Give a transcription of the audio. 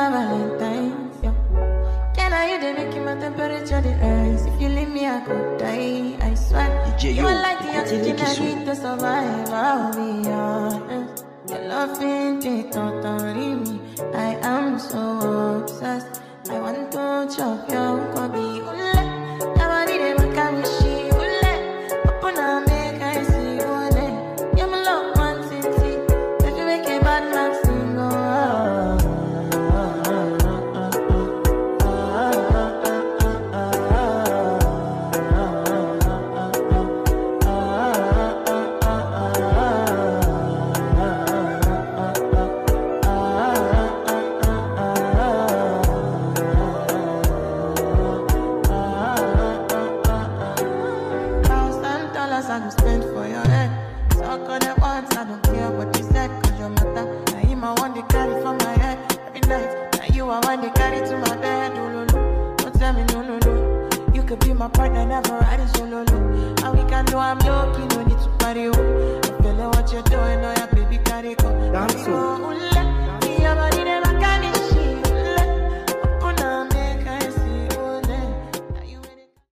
my Valentine's, yeah. Can I you they making my temperature the rise? If you leave me, I could die, I swear. You are like the oxygen I need to survive, I'll be honest. Your love ain't it, totally me. I am so obsessed. I want to chop your kobe. Nobody they make a wish. Open up, make I see one. You're my love, man, city. If you make a bad man sing, I go spend for your head. Talk on the ones, I don't care what you said. Cause your matter, now you my one they carry from my head. Every night, now you are one they carry to my bed. Oh, no, no, don't tell me no, no, no. You could be my partner, never riding solo, no. And we can do I'm lucky, no need to party, oh. I feel like what you're doing, oh yeah, baby, carry go.